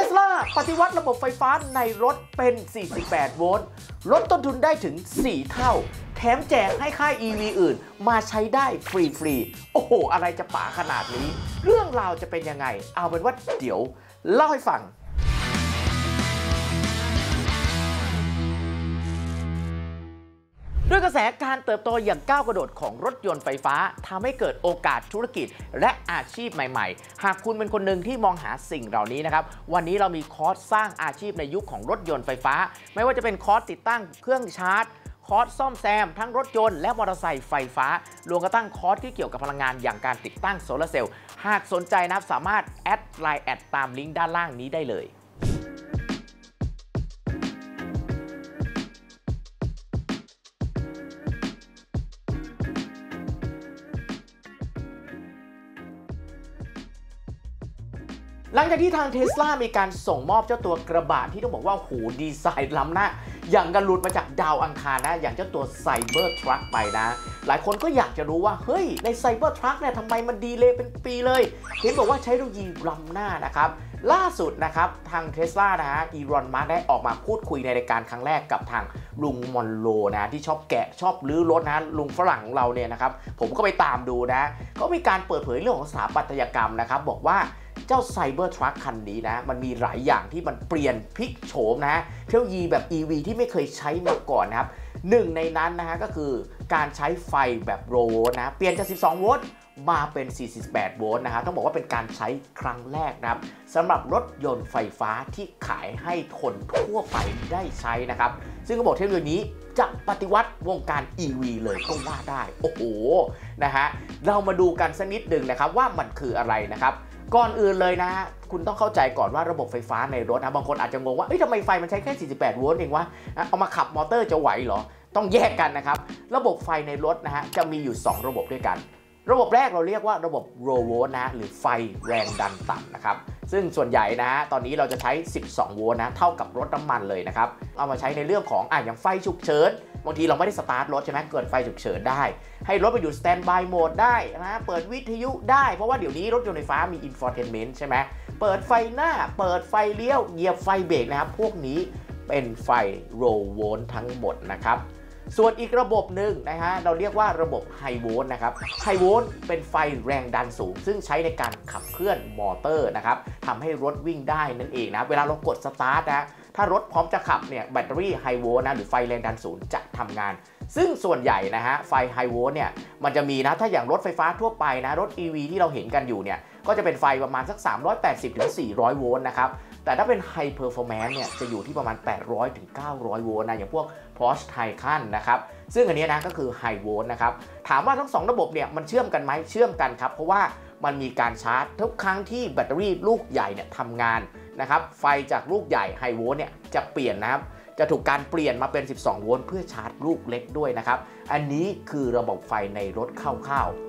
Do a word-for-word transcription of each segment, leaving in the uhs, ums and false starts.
Tesla ปฏิวัติระบบไฟฟ้าในรถเป็นสี่สิบแปดโวลต์ลดต้นทุนได้ถึงสี่เท่าแถมแจกให้ค่าย อี วี อื่นมาใช้ได้ฟรีๆโอ้โหอะไรจะป๋าขนาดนี้เรื่องราวจะเป็นยังไงเอาเป็นว่าเดี๋ยวเล่าให้ฟังด้วยกระแสการเติบโตอย่างก้าวกระโดดของรถยนต์ไฟฟ้าทำให้เกิดโอกาสธุรกิจและอาชีพใหม่ๆหากคุณเป็นคนหนึ่งที่มองหาสิ่งเหล่านี้นะครับวันนี้เรามีคอร์สสร้างอาชีพในยุคของรถยนต์ไฟฟ้าไม่ว่าจะเป็นคอร์สติดตั้งเครื่องชาร์จคอร์สซ่อมแซมทั้งรถยนต์และมอเตอร์ไซค์ไฟฟ้ารวมกระทั่งคอร์สที่เกี่ยวกับพลังงานอย่างการติดตั้งโซลาร์เซลล์หากสนใจนะครับสามารถแอดไลน์แอดตามลิงก์ด้านล่างนี้ได้เลยหลังจากที่ทาง Tesla มีการส่งมอบเจ้าตัวกระบะที่ต้องบอกว่าโหดีไซน์ล้ำหน้าอย่างกันหลุดมาจากดาวอังคารนะอย่างเจ้าตัว Cybertruck ไปนะหลายคนก็อยากจะรู้ว่าเฮ้ยใน Cybertruck เนี่ยทำไมมันดีเลยเป็นปีเลยเห็นบอกว่าใช้เทคโนโลยีล้ำหน้านะครับล่าสุดนะครับทาง Tesla นะฮะอีรอน มัสก์ได้ออกมาพูดคุยในรายการครั้งแรกกับทางลุงมอนโรนะที่ชอบแกะชอบลื้อรถนะลุงฝรั่งของเราเนี่ยนะครับผมก็ไปตามดูนะก็มีการเปิดเผยเรื่องของสถาปัตยกรรมนะครับบอกว่าเจ้า Cybertruck คันนี้นะมันมีหลายอย่างที่มันเปลี่ยนพลิกโฉมนะเทคโนโลยีแบบ อี วี ที่ไม่เคยใช้มาก่อนนะครับหนึ่งในนั้นนะฮะก็คือการใช้ไฟแบบโรโวลต์นะเปลี่ยนจากสิบสองโวลต์มาเป็นสี่สิบแปดโวลต์นะครับต้องบอกว่าเป็นการใช้ครั้งแรกนะครับสำหรับรถยนต์ไฟฟ้าที่ขายให้คนทั่วไปได้ใช้นะครับซึ่งก็บอกเทคโนโลยีนี้จะปฏิวัติวงการ อี วี เลยก็ว่าได้โอ้โหนะฮะเรามาดูกันสักนิดหนึ่งนะครับว่ามันคืออะไรนะครับก่อนอื่นเลยนะคุณต้องเข้าใจก่อนว่าระบบไฟฟ้าในรถนะบางคนอาจจะงงว่าเอ้ยทำไมไฟมันใช้แค่สี่สิบแปดโวลต์เองวะเอามาขับมอเตอร์จะไหวเหรอต้องแยกกันนะครับระบบไฟในรถนะฮะจะมีอยู่สองระบบด้วยกันระบบแรกเราเรียกว่าระบบ low volt นะหรือไฟแรงดันต่ำนะครับซึ่งส่วนใหญ่นะตอนนี้เราจะใช้สิบสองโวลต์นะเท่ากับรถน้ำมันเลยนะครับเอามาใช้ในเรื่องของอ่ะอย่างไฟฉุกเฉินบางทีเราไม่ได้สตาร์ทรถใช่ไหมเกิดไฟฉุกเฉินได้ให้รถไปอยู่สแตนด์บายโหมดได้นะเปิดวิทยุได้เพราะว่าเดี๋ยวนี้รถยนต์ไฟฟ้ามีอินโฟเทนเมนต์ใช่ไหมเปิดไฟหน้าเปิดไฟเลี้ยวเหยียบไฟเบรกนะครับพวกนี้เป็นไฟ low volt ทั้งหมดนะครับส่วนอีกระบบหนึ่งนะฮะเราเรียกว่าระบบไฮโวลต์นะครับไฮโวลต์เป็นไฟแรงดันสูงซึ่งใช้ในการขับเคลื่อนมอเตอร์นะครับทำให้รถวิ่งได้นั่นเองนะเวลาเรากดสตาร์ทนะถ้ารถพร้อมจะขับเนี่ยแบตเตอรี่ไฮโวลต์นะหรือไฟแรงดันสูงจะทำงานซึ่งส่วนใหญ่นะฮะไฟไฮโวลต์เนี่ยมันจะมีนะถ้าอย่างรถไฟฟ้าทั่วไปนะรถ อี วี ที่เราเห็นกันอยู่เนี่ยก็จะเป็นไฟประมาณสักสามร้อยแปดสิบถึงสี่ร้อยโวลต์นะครับแต่ถ้าเป็นไฮเพอร์ฟอร์แมนซ์เนี่ยจะอยู่ที่ประมาณแปดร้อยถึงเก้าร้อยโวลต์นะอย่างพวก Porsche Taycan นะครับซึ่งอันนี้นะก็คือไฮโวลต์นะครับถามว่าทั้งสองระบบเนี่ยมันเชื่อมกันไหมเชื่อมกันครับเพราะว่ามันมีการชาร์จทุกครั้งที่แบตเตอรี่ลูกใหญ่เนี่ยทำงานนะครับไฟจากลูกใหญ่ไฮโวลต์เนี่ยจะเปลี่ยนนะครับจะถูกการเปลี่ยนมาเป็นสิบสองโวลต์เพื่อชาร์จลูกเล็กด้วยนะครับอันนี้คือระบบไฟในรถคร่าวๆ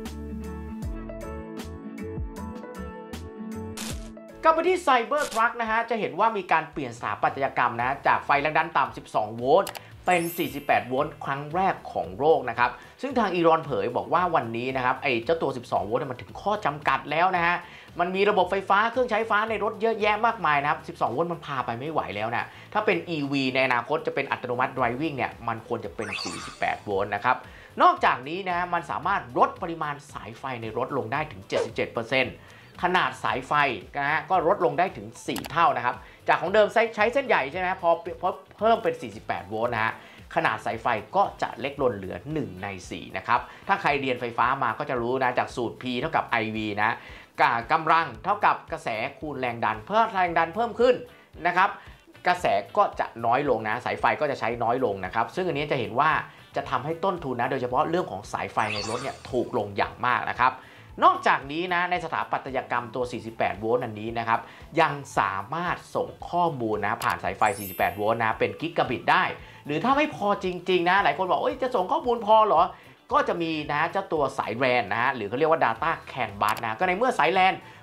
กลับมาที่ Cybertruck นะฮะจะเห็นว่ามีการเปลี่ยนสถาปัตยกรรมนะจากไฟแรงดันต่ำสิบสองโวลต์เป็นสี่สิบแปดโวลต์ครั้งแรกของโลกนะครับซึ่งทางอีรอนเผยบอกว่าวันนี้นะครับไอ้เจ้าตัวสิบสองโวลต์มันถึงข้อจำกัดแล้วนะฮะมันมีระบบไฟฟ้าเครื่องใช้ฟ้าในรถเยอะแยะมากมายนะครับสิบสองโวลต์มันพาไปไม่ไหวแล้วนะถ้าเป็น อี วี ในอนาคตจะเป็นอัตโนมัติ driving เนี่ยมันควรจะเป็นสี่สิบแปดโวลต์นะครับนอกจากนี้นะมันสามารถลดปริมาณสายไฟในรถลงได้ถึง เจ็ดสิบเจ็ดเปอร์เซ็นต์ขนาดสายไฟนะฮะก็ลดลงได้ถึงสี่เท่านะครับจากของเดิมใช้เส้นใหญ่ใช่ไหมพอเพิ่มเป็นสี่สิบแปดโวลต์นะฮะขนาดสายไฟก็จะเล็กลงเหลือหนึ่งในสี่นะครับถ้าใครเรียนไฟฟ้ามาก็จะรู้นะจากสูตร P เท่ากับ ไอ วี นะกำลังเท่ากับกระแสคูณแรงดันเพิ่มแรงดันเพิ่มขึ้นนะครับกระแสก็จะน้อยลงนะสายไฟก็จะใช้น้อยลงนะครับซึ่งอันนี้จะเห็นว่าจะทำให้ต้นทุนนะโดยเฉพาะเรื่องของสายไฟในรถเนี่ยถูกลงอย่างมากนะครับนอกจากนี้นะในสถาปัตยกรรมตัวสี่สิบแปดโวลต์อันนี้นะครับยังสามารถส่งข้อมูลนะผ่านสายไฟสี่สิบแปดโวลต์นะเป็นกิกะบิตได้หรือถ้าไม่พอจริงๆนะหลายคนบอกโอ้ยจะส่งข้อมูลพอเหรอก็จะมีนะเจ้าตัวสายแลนนะฮะหรือเขาเรียกว่า Data CAN Bus นะก็ในเมื่อสายแลน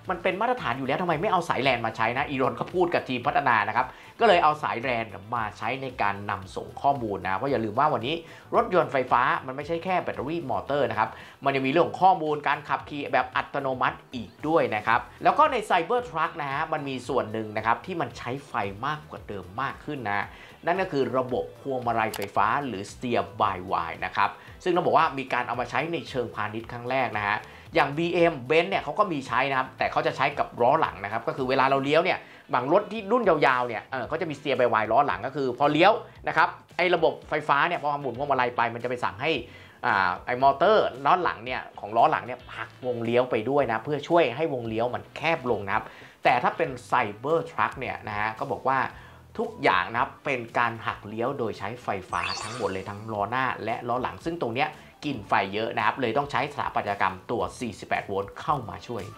มันเป็นมาตรฐานอยู่แล้วทำไมไม่เอาสายแลนมาใช้นะอีรอนก็พูดกับทีมพัฒนานะครับก็เลยเอาสายแลนมาใช้ในการนำส่งข้อมูลนะเพราะอย่าลืมว่าวันนี้รถยนต์ไฟฟ้ามันไม่ใช่แค่แบตเตอรี่มอเตอร์นะครับมันยังมีเรื่องของข้อมูลการขับขี่แบบอัตโนมัติอีกด้วยนะครับแล้วก็ในไซเบอร์ทรัคนะฮะมันมีส่วนหนึ่งนะครับที่มันใช้ไฟมากกว่าเดิมมากขึ้นนะนั่นก็คือระบบพวงมาลัยไฟฟ้าหรือ Steer by Wire นะครับซึ่งต้องบอกว่ามีการเอามาใช้ในเชิงพาณิชย์ครั้งแรกนะฮะอย่าง บี เอ็ม Benz เนี่ยเขาก็มีใช้นะครับแต่เขาจะใช้กับล้อหลังนะครับก็คือเวลาเราเลี้ยวเนี่ยบางรถที่รุ่นยาวๆเนี่ยเออเขาจะมี Steer by Wire ล้อหลังก็คือพอเลี้ยวนะครับไอ้ระบบไฟฟ้าเนี่ยพอหมุนพวงมาลัยไปมันจะไปสั่งให้อ่าไอ้มอเตอร์ล้อหลังเนี่ยของล้อหลังเนี่ยหักวงเลี้ยวไปด้วยนะเพื่อช่วยให้วงเลี้ยวมันแคบลงนะครับแต่ถ้าเป็นไซเบอร์ทรัคเนี่ยนะฮะก็บอกว่าทุกอย่างนะครับเป็นการหักเลี้ยวโดยใช้ไฟฟ้าทั้งหมดเลยทั้งล้อหน้าและล้อหลังซึ่งตรงเนี้ยกินไฟเยอะนะครับเลยต้องใช้สถาปัตยกรรมตัวสี่สิบแปดโวลต์เข้ามาช่วย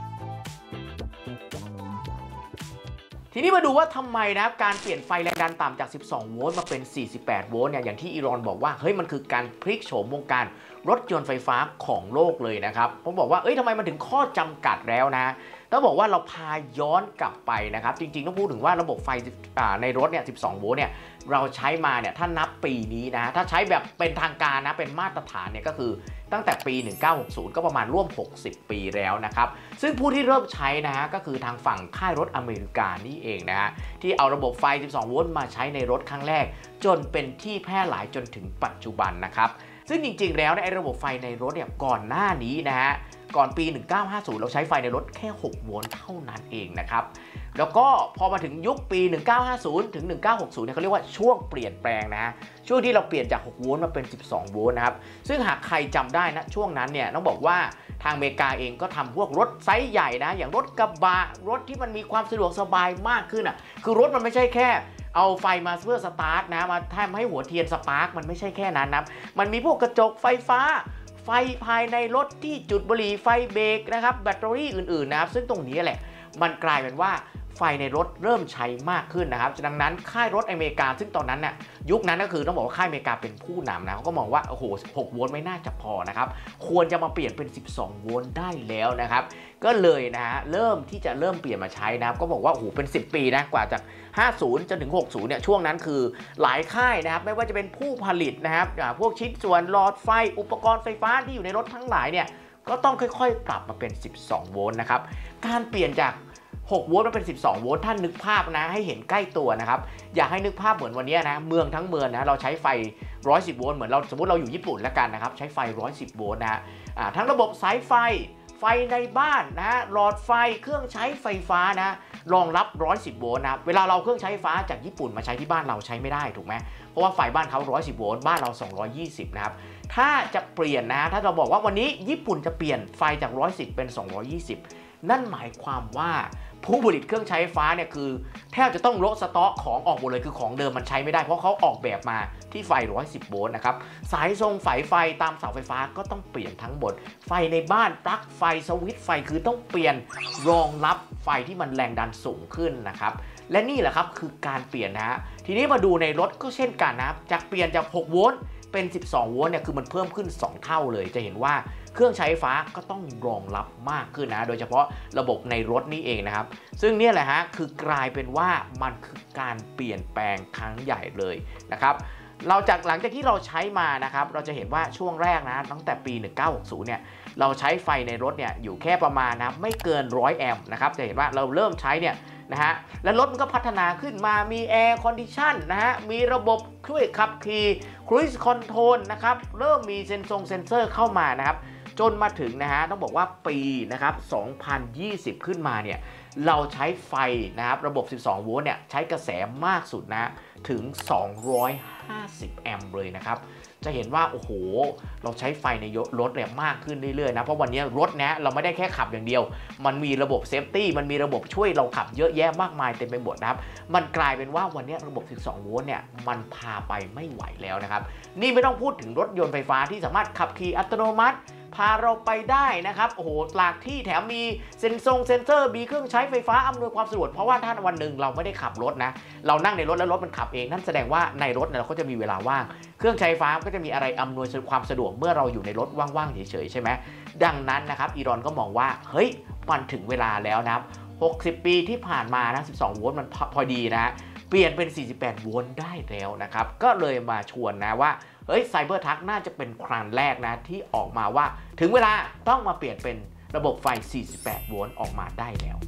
ทีนี้มาดูว่าทำไมนะครับการเปลี่ยนไฟแรงดันต่ำจากสิบสองโวลต์มาเป็นสี่สิบแปดโวลต์เนี่ยอย่างที่อีรอนบอกว่าเฮ้ยมันคือการพลิกโฉมวงการรถยนต์ไฟฟ้าของโลกเลยนะครับผมบอกว่าเอ้ยทำไมมันถึงข้อจำกัดแล้วนะต้องบอกว่าเราพาย้อนกลับไปนะครับจริงๆต้องพูดถึงว่าระบบไฟในรถเนี่ยสิบสองโวลต์เนี่ยเราใช้มาเนี่ยถ้านับปีนี้นะถ้าใช้แบบเป็นทางการนะเป็นมาตรฐานเนี่ยก็คือตั้งแต่ปีหนึ่งเก้าหกศูนย์ก็ประมาณร่วมหกสิบปีแล้วนะครับซึ่งผู้ที่เริ่มใช้นะฮะก็คือทางฝั่งค่ายรถอเมริกานี่เองนะฮะที่เอาระบบไฟสิบสองโวลต์มาใช้ในรถครั้งแรกจนเป็นที่แพร่หลายจนถึงปัจจุบันนะครับซึ่งจริงๆแล้วในระบบไฟในรถเนี่ยก่อนหน้านี้นะฮะก่อนปีหนึ่งเก้าห้าศูนย์เราใช้ไฟในรถแค่หกโวลต์เท่านั้นเองนะครับแล้วก็พอมาถึงยุคปีหนึ่งเก้าห้าศูนย์ถึงหนึ่งเก้าหกศูนย์เนี่ยเขาเรียกว่าช่วงเปลี่ยนแปลงนะช่วงที่เราเปลี่ยนจากหกโวลต์มาเป็นสิบสองโวลต์นะครับซึ่งหากใครจำได้นะช่วงนั้นเนี่ยต้องบอกว่าทางอเมริกาเองก็ทำพวกรถไซส์ใหญ่นะอย่างรถกระบะรถที่มันมีความสะดวกสบายมากขึ้นอ่ะคือรถมันไม่ใช่แค่เอาไฟมาเพื่อสตาร์ทนะมาทำให้หัวเทียนสปาร์กมันไม่ใช่แค่นั้นนะมันมีพวกกระจกไฟฟ้าไฟภายในรถที่จุดบุหรี่ไฟเบรกนะครับแบตเตอรี่อื่นๆนะครับซึ่งตรงนี้แหละมันกลายเป็นว่าไฟในรถเริ่มใช้มากขึ้นนะครับดังนั้นค่ายรถอเมริกาซึ่งตอนนั้นเนี่ยยุคนั้นก็คือต้องบอกว่าค่ายอเมริกาเป็นผู้นำนะเขาก็มองว่าโอ้โหหกโวลต์ไม่น่าจะพอนะครับควรจะมาเปลี่ยนเป็นสิบสองโวลต์ได้แล้วนะครับก็เลยนะฮะเริ่มที่จะเริ่มเปลี่ยนมาใช้นะครับก็บอกว่าโอ้โหเป็นสิบปีนะกว่าจากห้าสิบจนถึงหกสิบเนี่ยช่วงนั้นคือหลายค่ายนะครับไม่ว่าจะเป็นผู้ผลิตนะครับพวกชิ้นส่วนหลอดไฟอุปกรณ์ไฟฟ้าที่อยู่ในรถทั้งหลายเนี่ยก็ต้องค่อยๆปรับมาเป็นสิบสองโวลต์นะครับการเปลี่ยนจากหกโวลต์มาเป็นสิบสองโวลต์ท่านนึกภาพนะให้เห็นใกล้ตัวนะครับอยากให้นึกภาพเหมือนวันนี้นะเมืองทั้งเมืองนะเราใช้ไฟหนึ่งร้อยสิบโวลต์เหมือนเราสมมติเราอยู่ญี่ปุ่นแล้วกันนะครับใช้ไฟหนึ่งร้อยสิบโวลต์นะฮะทั้งระบบสายไฟไฟในบ้านนะฮะหลอดไฟเครื่องใช้ไฟฟ้านะรองรับหนึ่งร้อยสิบโวลต์นะเวลาเราเครื่องใช้ไฟฟ้าจากญี่ปุ่นมาใช้ที่บ้านเราใช้ไม่ได้ถูกไหมเพราะว่าไฟบ้านเขาหนึ่งร้อยสิบโวลต์บ้านเราสองร้อยยี่สิบนะครับถ้าจะเปลี่ยนนะถ้าเราบอกว่าวันนี้ญี่ปุ่นจะเปลี่ยนไฟจากหนึ่งร้อยสิบเป็นสองร้อยยี่สิบนั่นหมายความว่าผู้ผลิตเครื่องใช้ไฟฟ้าเนี่ยคือแทบจะต้องโละสต็อกของออกหมดเลยคือของเดิมมันใช้ไม่ได้เพราะเขาออกแบบมาที่ไฟหนึ่งร้อยสิบโวลต์นะครับสายทรงสายไฟตามเสาไฟฟ้าก็ต้องเปลี่ยนทั้งหมดไฟในบ้านปลั๊กไฟสวิตช์ไฟคือต้องเปลี่ยนรองรับไฟที่มันแรงดันสูงขึ้นนะครับและนี่แหละครับคือการเปลี่ยนนะฮะทีนี้มาดูในรถก็เช่นกันนะครับจากเปลี่ยนจากหกโวลต์เป็นสิบสองโวลต์เนี่ยคือมันเพิ่มขึ้นสองเท่าเลยจะเห็นว่าเครื่องใช้ไฟฟ้าก็ต้องรองรับมากขึ้นนะโดยเฉพาะระบบในรถนี่เองนะครับซึ่งเนี่ยแหละฮะคือกลายเป็นว่ามันคือการเปลี่ยนแปลงครั้งใหญ่เลยนะครับเราจากหลังจากที่เราใช้มานะครับเราจะเห็นว่าช่วงแรกนะตั้งแต่ปีหนึ่งเก้าหกศูนย์เนี่ยเราใช้ไฟในรถเนี่ยอยู่แค่ประมาณนะไม่เกินหนึ่งร้อยแอมป์นะครับจะเห็นว่าเราเริ่มใช้เนี่ยนะฮะและรถมันก็พัฒนาขึ้นมามีแอร์คอนดิชันนะฮะมีระบบช่วยขับขี่ครูซคอนโทรลนะครับเริ่มมีเซนซงเซนเซอร์เข้ามานะครับจนมาถึงนะฮะต้องบอกว่าปีนะครับสองพันยี่สิบขึ้นมาเนี่ยเราใช้ไฟนะครับระบบสิบสองโวลต์เนี่ยใช้กระแสมากสุดนะถึงสองร้อยห้าสิบแอมป์เลยนะครับจะเห็นว่าโอ้โหเราใช้ไฟในรถเนี่ยมากขึ้นเรื่อยๆนะเพราะวันนี้รถนะเราไม่ได้แค่ขับอย่างเดียวมันมีระบบเซฟตี้มันมีระบบช่วยเราขับเยอะแยะมากมายเต็มไปหมดนะครับมันกลายเป็นว่าวันนี้ระบบสิบสองโวลต์เนี่ยมันพาไปไม่ไหวแล้วนะครับนี่ไม่ต้องพูดถึงรถยนต์ไฟฟ้าที่สามารถขับขี่อัตโนมัติพาเราไปได้นะครับโอ้โหหลากที่แถมมีเซ็นซงเซ็นเซอร์มีเครื่องใช้ไฟฟ้าอำนวยความสะดวกเพราะว่าถ้าวันหนึ่งเราไม่ได้ขับรถนะเรานั่งในรถแล้วรถมันขับเองนั่นแสดงว่าในรถเราก็จะมีเวลาว่างเครื่องใช้ไฟฟ้าก็จะมีอะไรอำนวยความสะดวกเมื่อเราอยู่ในรถว่างๆเฉยๆใช่ไหมดังนั้นนะครับอีรอนก็มองว่าเฮ้ยมันถึงเวลาแล้วนะครับหกสิบปีที่ผ่านมานะสิบสองโวลต์มันพอดีนะเปลี่ยนเป็นสี่สิบแปดโวลต์ได้แล้วนะครับก็เลยมาชวนนะว่าเฮ้ยไซเบอร์ทักน่าจะเป็นครั้งแรกนะที่ออกมาว่าถึงเวลาต้องมาเปลี่ยนเป็นระบบไฟสี่สิบแปดโวลต์ออกมาได้แล้ว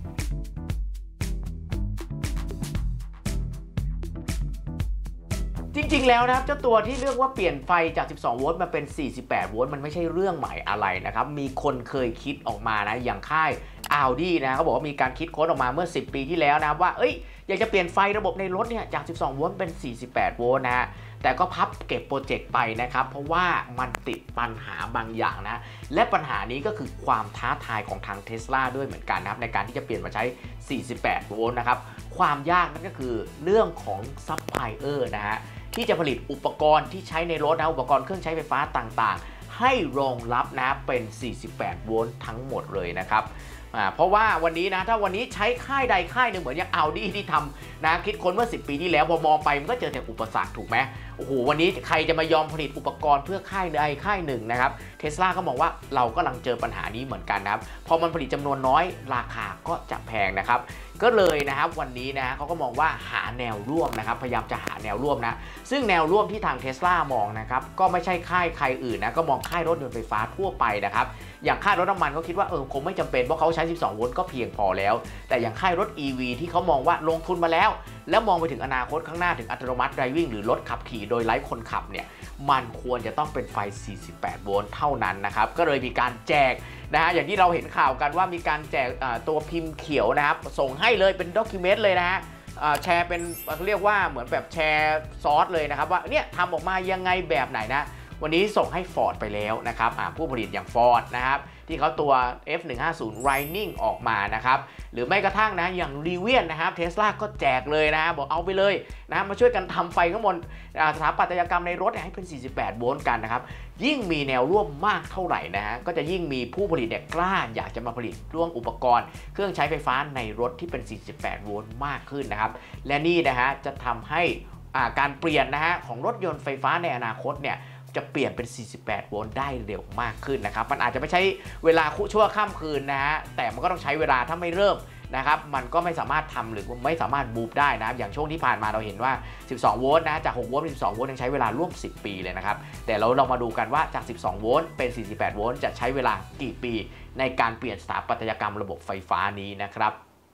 จริงๆแล้วนะครับเจ้าตัวที่เลือกว่าเปลี่ยนไฟจากสิบสองโวลต์มาเป็นสี่สิบแปดโวลต์มันไม่ใช่เรื่องใหม่อะไรนะครับมีคนเคยคิดออกมานะอย่างค่าย Audi นะเขาบอกว่ามีการคิดค้นออกมาเมื่อสิบปีที่แล้วนะว่าเอ้ยอยากจะเปลี่ยนไฟระบบในรถเนี่ยจากสิบสองโวลต์เป็นสี่สิบแปดโวลต์นะฮะแต่ก็พับเก็บโปรเจกต์ไปนะครับเพราะว่ามันติดปัญหาบางอย่างนะและปัญหานี้ก็คือความท้าทายของทาง Tesla ด้วยเหมือนกันนะครับในการที่จะเปลี่ยนมาใช้สี่สิบแปดโวลต์นะครับความยากนั่นก็คือเรื่องของซัพพลายเออร์นะฮะที่จะผลิตอุปกรณ์ที่ใช้ในรถนะอุปกรณ์เครื่องใช้ไฟฟ้าต่างๆให้รองรับนะเป็นสี่สิบแปดโวลต์ทั้งหมดเลยนะครับเพราะว่าวันนี้นะถ้าวันนี้ใช้ค่ายใดค่ายหนึ่งเหมือนอย่าง Audi ที่ทำนะคิดค้นเมื่อสิบปีที่แล้วพอมองไปมันก็เจอแต่อุปสรรคถูกไหมโอ้โหวันนี้ใครจะมายอมผลิตอุปกรณ์เพื่อค่ายใดค่ายหนึ่งนะครับ Tesla ก็มองว่าเรากำลังเจอปัญหานี้เหมือนกันนะครับพอมันผลิตจำนวนน้อยราคาก็จะแพงนะครับก็เลยนะครับวันนี้นะเขาก็มองว่าหาแนวร่วมนะครับพยายามจะหาแนวร่วมนะซึ่งแนวร่วมที่ทาง Tesla มองนะครับก็ไม่ใช่ค่ายใครอื่นนะก็มองค่ายรถยนต์ไฟฟ้าทั่วไปนะครับอย่างค่ายรถน้ำมันเขาคิดว่าเออคงไม่จำเป็นเพราะเขาใช้สิบสองโวลต์ก็เพียงพอแล้วแต่อย่างค่ายรถ อี วี ที่เขามองว่าลงทุนมาแล้วแล้วมองไปถึงอนาคตข้างหน้าถึงอัตโนมัติ driving หรือรถขับขี่โดยไร้คนขับเนี่ยมันควรจะต้องเป็นไฟสี่สิบแปดโวลต์เท่านั้นนะครับก็เลยมีการแจกนะฮะอย่างที่เราเห็นข่าวกันว่ามีการแจกตัวพิมพ์เขียวนะครับส่งให้เลยเป็นด็อกิเมนต์เลยนะฮะแชร์เป็นเรียกว่าเหมือนแบบแชร์ซอสเลยนะครับว่าเนี่ยทำออกมายังไงแบบไหนนะวันนี้ส่งให้ Ford ไปแล้วนะครับผู้ผลิตอย่าง Ford นะครับที่เขาตัว เอฟ หนึ่งห้าศูนย์ Lightning ออกมานะครับหรือไม่กระทั่งนะอย่าง Rivian นะครับ Tesla ก็แจกเลยนะบอกเอาไปเลยนะมาช่วยกันทำไฟข้างบนสถาปัตยกรรมในรถให้เป็นสี่สิบแปดโวลต์กันนะครับยิ่งมีแนวร่วมมากเท่าไหร่นะฮะก็จะยิ่งมีผู้ผลิตเนี่ยกล้าอยากจะมาผลิตร่วมอุปกรณ์เครื่องใช้ไฟฟ้าในรถที่เป็นสี่สิบแปดโวลต์มากขึ้นนะครับและนี่นะฮะจะทำให้การเปลี่ยนนะฮะของรถยนต์ไฟฟ้าในอนาคตเนี่ยจะเปลี่ยนเป็นสี่สิบแปดโวลต์ได้เร็วมากขึ้นนะครับมันอาจจะไม่ใช้เวลาชั่วข้ามคืนนะฮะแต่มันก็ต้องใช้เวลาถ้าไม่เริ่มนะครับมันก็ไม่สามารถทำหรือไม่สามารถบูฟได้นะอย่างช่วงที่ผ่านมาเราเห็นว่าสิบสองโวลต์นะจากหกโวลต์เป็นสิบสองโวลต์ยังใช้เวลาร่วมสิบปีเลยนะครับแต่เราลองมาดูกันว่าจากสิบสองโวลต์เป็นสี่สิบแปดโวลต์จะใช้เวลากี่ปีในการเปลี่ยนสถาปัตยกรรมระบบไฟฟ้านี้นะครับ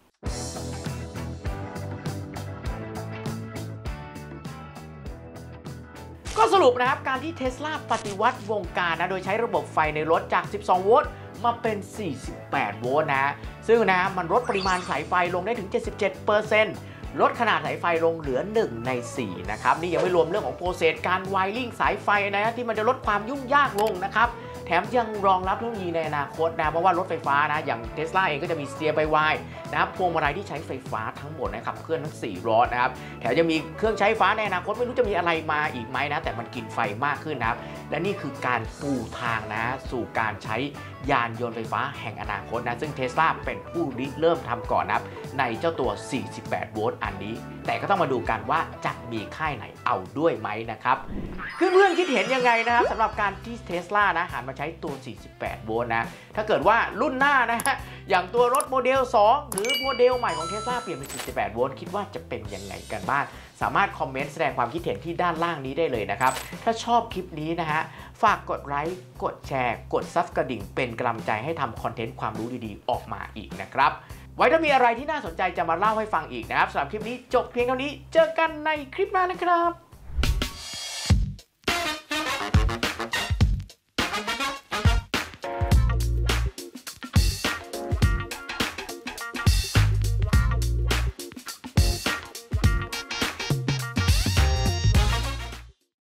ก็สรุปนะครับการที่ Tesla ปฏิวัติวงการนะโดยใช้ระบบไฟในรถจากสิบสองโวลต์มาเป็นสี่สิบแปดโวลต์นะซึ่งนะมันลดปริมาณสายไฟลงได้ถึง เจ็ดสิบเจ็ดเปอร์เซ็นต์ ลดขนาดสายไฟลงเหลือหนึ่งในสี่นะครับนี่ยังไม่รวมเรื่องของโปรเซสการไวริ่งสายไฟนะที่มันจะลดความยุ่งยากลงนะครับแถมยังรองรับเทคโนโลยีในอนาคตนะเพราะว่ารถไฟฟ้านะอย่าง Tesla เองก็จะมี Steer by Wire นะครับพวงมาลัยที่ใช้ไฟฟ้าทั้งหมดนะครับเคลื่อนทั้งสี่ล้อนะครับแถมยังมีเครื่องใช้ไฟฟ้าในอนาคตไม่รู้จะมีอะไรมาอีกไหมนะแต่มันกินไฟมากขึ้นนะครับและนี่คือการปูทางนะสู่การใช้ยานยนต์ไฟฟ้าแห่งอนาคตนะซึ่ง Tesla เป็นผู้ริเริ่มทำก่อนนะครับในเจ้าตัวสี่สิบแปดโวลต์อันนี้แต่ก็ต้องมาดูกันว่าจะมีค่ายไหนเอาด้วยไหมนะครับเพื่อนๆคิดเห็นยังไงนะครับสำหรับการที่ Tesla นะหันมาใช้ตัวสี่สิบแปดโวลต์นะถ้าเกิดว่ารุ่นหน้านะฮะอย่างตัวรถโมเดลสองหรือโมเดลใหม่ของ Tesla เปลี่ยนเป็นสี่สิบแปดโวลต์คิดว่าจะเป็นยังไงกันบ้างสามารถคอมเมนต์แสดงความคิดเห็นที่ด้านล่างนี้ได้เลยนะครับถ้าชอบคลิปนี้นะฮะฝากกดไลค์กดแชร์กดซับกระดิ่งเป็นกำลังใจให้ทำคอนเทนต์ความรู้ดีๆออกมาอีกนะครับไว้ถ้ามีอะไรที่น่าสนใจจะมาเล่าให้ฟังอีกนะครับสำหรับคลิปนี้จบเพียงเท่านี้เจอกันในคลิปหน้านะครับ